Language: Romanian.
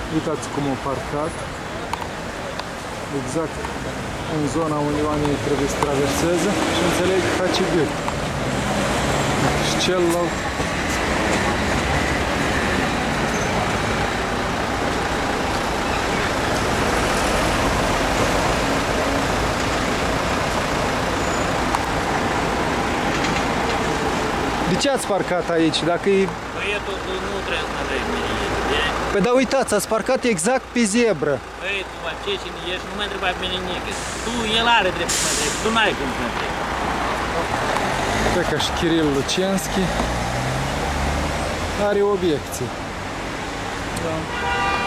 Uitați cum o parcat. Exact în zona unde oamenii trebuie să traverseze și înțeleg că face gât. Și celălalt de ce ați parcat aici? Dacă e... Băietul nu trebuie să mă mine. Păi da, uitați, ați parcat exact pe zebră. Băi, tu ce cine ești, nu mă întreba pe mine nimic. Tu, el are drept să mă întrebi, tu n-ai cum să mă întrebi. Cred că și Kiril Lucenski are obiecții. Da.